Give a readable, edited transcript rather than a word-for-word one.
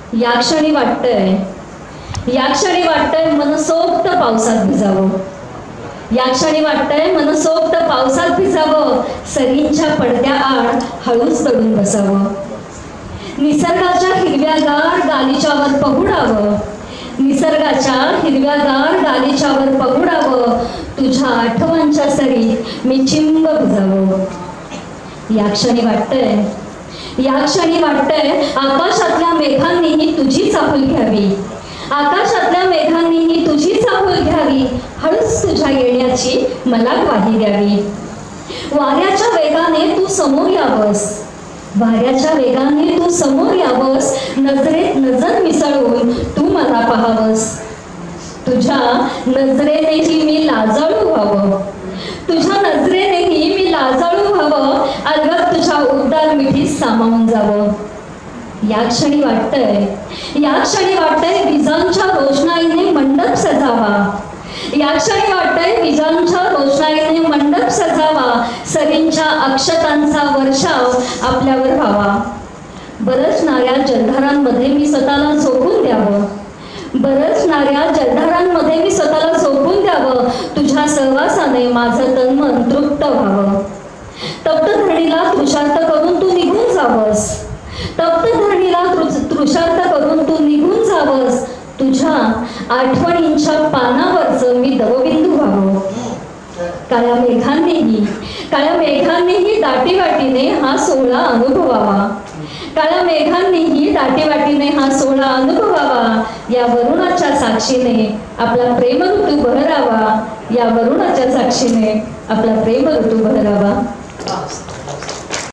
या क्षणी वाटतंय मनसोक्त पावसात भिजावं. या क्षणी वाटतंय मनसोक्त पावसात भिजावं, सरींच्या पडद्या आड हळूच दडून बसावं. निसर्गाच्या हिरव्यागार गालिच्यावर पहुडावं, निसर्गाच्या हिरव्यागार गालिच्यावर पहुडावं, तुझ्या आठवणच्या सरीत मी चिंब भिजावं. या क्षणी वाटतंय आकाशातल्या मेघांनीही तुझी चाहूल घ्यावी, आकाशातल्या मेघांनीही तुझी चाहूल घ्यावी, हळूच तुझ्या येण्याची मला ग्वाही द्यावी. वाऱ्याच्या वेगाने तू समोर यावंस, वाऱ्याच्या वेगाने तू समोर यावंस, नजरेत नजर मिसळून तू मला पाहावंस. तुझ्या नजरेनेही मी लाजाळू व्हावं, तुझ्या नजरेनेही मी लाजाळू व्हावं, अलगद तुझ्या उबदार मिठीत सामावून जावं. या क्षणी वाटतंय विजांच्या रोषणाईने मंडप सजावा, या क्षणी वाटतंय विजांच्या रोषणाईने मंडप सजावा, सरींच्या अक्षतांचा वर्षाव आपल्यावर व्हावा. बरसणाऱ्या जलधारांमध्ये मी स्वतःला झोपून द्यावं, बरसणाऱ्या जलधारांमध्ये मी स्वतःला झोपून द्यावं, तुझ्या सहवासाने माझं तनमन तृप्त व्हावं. तप्त धरणीला तृषार्थ करून तू निघून जावंस, तप्त धरणीला तृषार्थ करून तू निघून जावंस, तुझ्या आठवणींच्या पानावरचं मी दवबिंदू व्हावं. काळ्या मेघांनीही दाटीवाटीने हा सोहळा अनुभवावा, काळ्या मेघांनीही दाटीवाटीने हा सोहळा अनुभवावा. या वरुणाच्या साक्षीने आपला प्रेम ऋतू बहरावा, या वरुणाच्या साक्षीने आपला प्रेम ऋतू बहरावा.